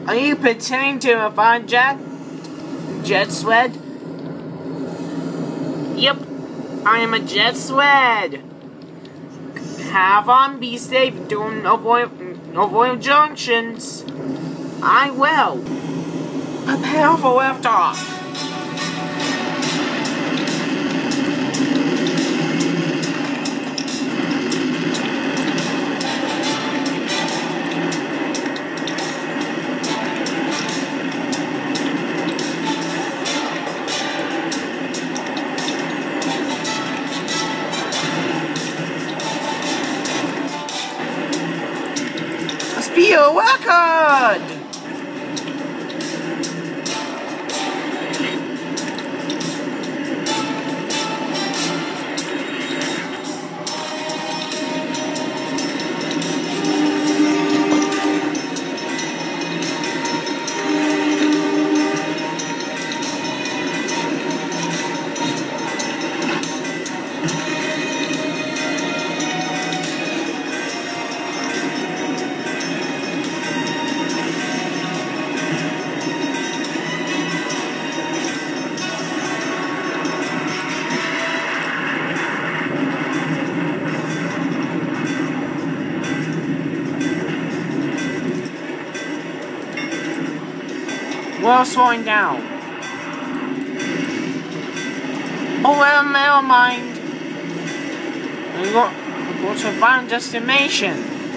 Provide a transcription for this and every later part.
Are you pretending to find Jet Sled? Yep, I am a Jet Sled. Have fun, be safe, don't avoid junctions. I will. Prepare for liftoff. Speed record! We're slowing down. Oh well, never mind. We're going to find destination.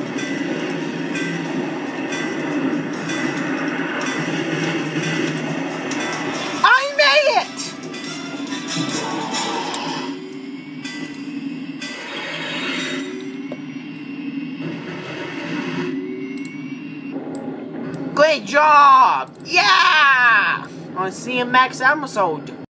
I made it! Great job! Yeah! I'll see you next episode.